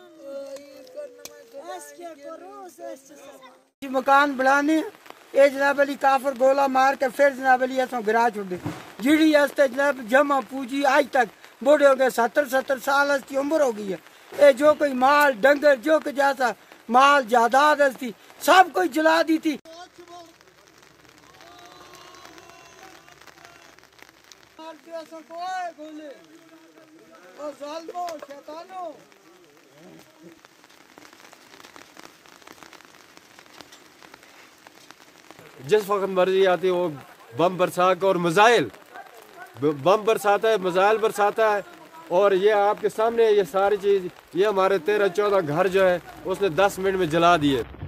मकान बनाने ये जनाब अली काफर गोला मार के फिर जनाब अली ऐसा गिरा छुड़े जीड़ी जनाब जमा पूंजी आज तक बूढ़े हो गए 70 साल की उम्र हो गई है। ये जो कोई माल डंगर जो कोई जैसा माल जायदाद थी सब कोई जला दी थी। जिस वक्त मर्जी आती है वो बम बरसा के और मिसाइल बम बरसाता है, मिसाइल बरसाता है। और ये आपके सामने ये सारी चीज़ ये हमारे 13-14 घर जो है उसने 10 मिनट में जला दिए।